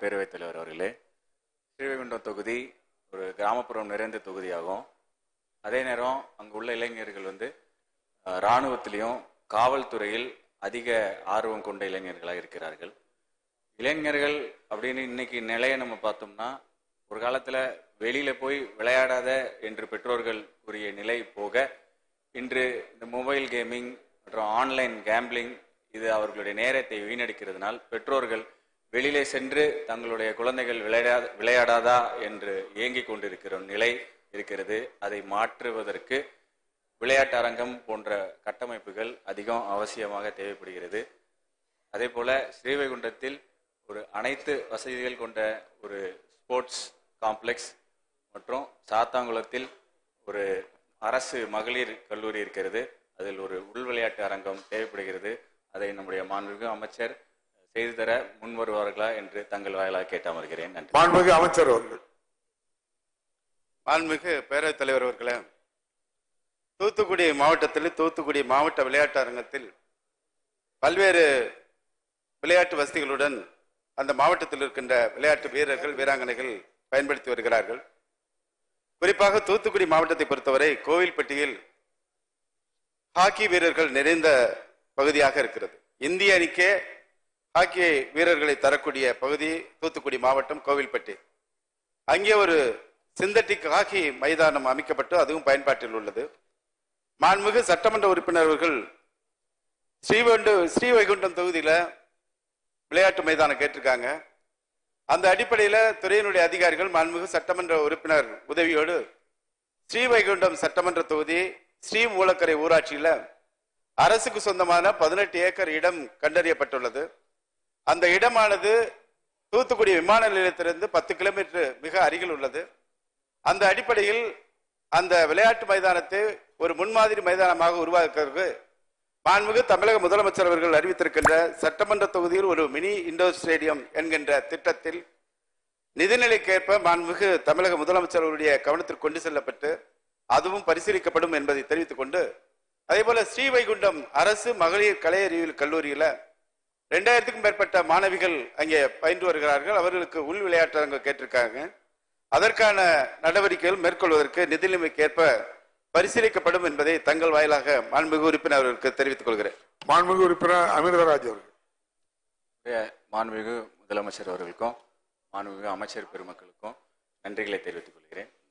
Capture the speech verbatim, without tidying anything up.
பேரவைத் தலைவர் அவர்களே, ஸ்ரீவைகுண்டம் தொகுதி ஒரு கிராமப்புறம் நிறைந்த தொகுதியாகும். அதே நேரம் அங்கு உள்ள இளைஞர்கள் வந்து இராணுவத்திலையும் காவல்துறையில் அதிக ஆர்வம் கொண்ட இளைஞர்களாக இருக்கிறார்கள். இளைஞர்கள் அப்படின்னு இன்னைக்கு நிலையை நம்ம பார்த்தோம்னா, ஒரு காலத்தில் வெளியில் போய் விளையாடாத என்று பெற்றோர்கள் கூறிய நிலை போக, இன்று இந்த மொபைல் கேமிங் மற்றும் ஆன்லைன் கேம்பிளிங் இது அவர்களுடைய நேரத்தை வீணடிக்கிறதுனால் பெற்றோர்கள் வெளியிலே சென்று தங்களுடைய குழந்தைகள் விளையாட விளையாடாதா என்று ஏங்கிக் கொண்டிருக்கிற நிலை இருக்கிறது. அதை மாற்றுவதற்கு விளையாட்டு அரங்கம் போன்ற கட்டமைப்புகள் அதிகம் அவசியமாக தேவைப்படுகிறது. அதே போல ஸ்ரீவைகுண்டத்தில் ஒரு அனைத்து வசதிகள் கொண்ட ஒரு ஸ்போர்ட்ஸ் காம்ப்ளெக்ஸ் மற்றும் சாத்தாங்குளத்தில் ஒரு அரசு மகளிர் கல்லூரி இருக்கிறது. அதில் ஒரு உள் விளையாட்டு அரங்கம் தேவைப்படுகிறது. அதை நம்முடைய மாண்புமிகு அமைச்சர் செய்து தர முன் வருவார்களா என்று தங்கள் வாயிலாக கேட்டு அமர்கிறேன். நன்றி. மாண்புமிகு அமைச்சர் அவர்கள். மாண்புமிகு பேரவைத் தலைவர் அவர்களே, தூத்துக்குடி மாவட்டத்தில் தூத்துக்குடி மாவட்ட விளையாட்டு அரங்கத்தில் பல்வேறு விளையாட்டு வசதிகளுடன் அந்த மாவட்டத்தில் இருக்கின்ற விளையாட்டு வீரர்கள் வீராங்கனைகள் பயன்படுத்தி வருகிறார்கள். குறிப்பாக தூத்துக்குடி மாவட்டத்தை பொறுத்தவரை கோவில்பட்டியில் ஹாக்கி வீரர்கள் நிறைந்த பகுதியாக இருக்கிறது. இந்திய அணிக்கே ஹாக்கி வீரர்களை தரக்கூடிய பகுதி தூத்துக்குடி மாவட்டம் கோவில்பட்டி. அங்கே ஒரு சிந்தட்டிக் ஹாக்கி மைதானம் அமைக்கப்பட்டு அதுவும் பயன்பாட்டில் உள்ளது. மாண்புமிகு சட்டமன்ற உறுப்பினர்கள் ஸ்ரீவைகுண்ட ஸ்ரீவைகுண்டம் தொகுதியில விளையாட்டு மைதானம் கேட்டிருக்காங்க. அந்த அடிப்படையில் துறையினுடைய அதிகாரிகள் மாண்புமிகு சட்டமன்ற உறுப்பினர் உதவியோடு ஸ்ரீவைகுண்டம் சட்டமன்ற தொகுதி ஸ்ரீ மூலக்கரை ஊராட்சியில அரசுக்கு சொந்தமான பதினெட்டு ஏக்கர் இடம் கண்டறியப்பட்டுள்ளது. அந்த இடமானது தூத்துக்குடி விமான நிலையத்திலிருந்து பத்து கிலோமீட்டர் மிக அருகில் உள்ளது. அந்த அடிப்படையில் அந்த விளையாட்டு மைதானத்தை ஒரு முன்மாதிரி மைதானமாக உருவாக்குவதற்கு மாண்புமிகு தமிழக முதலமைச்சர் அவர்கள் அறிவித்திருக்கின்ற சட்டமன்ற தொகுதியில் ஒரு மினி இண்டோர் ஸ்டேடியம் என்கின்ற திட்டத்தில் நிதிநிலைக்கேற்ப மாண்புமிகு தமிழக முதலமைச்சர் அவருடைய கவனத்திற்கு கொண்டு செல்லப்பட்டு அதுவும் பரிசீலிக்கப்படும் என்பதை தெரிவித்துக் கொண்டு, அதே போல ஸ்ரீவைகுண்டம் அரசு மகளிர் கலை அறிவியல் கல்லூரியில ரெண்டாயிரத்துக்கும் மேற்பட்ட மாணவிகள் அங்கே பயின்று வருகிறார்கள். அவர்களுக்கு உள் விளையாட்டு கேட்டிருக்காங்க. அதற்கான நடவடிக்கைகள் மேற்கொள்வதற்கு நிதிநிலைமைக்கேற்ப பரிசீலிக்கப்படும் என்பதை தங்கள் வாயிலாக மாண்புமிகு உறுப்பினர் அவர்களுக்கு தெரிவித்துக் கொள்கிறேன். மாண்புமிகு உறுப்பினர் அமிர்தராஜ் அவர்கள். மாண்புமிகு முதலமைச்சர் அவர்களுக்கும் மாண்புமிகு அமைச்சர் பெருமக்களுக்கும் நன்றிகளை தெரிவித்துக் கொள்கிறேன்.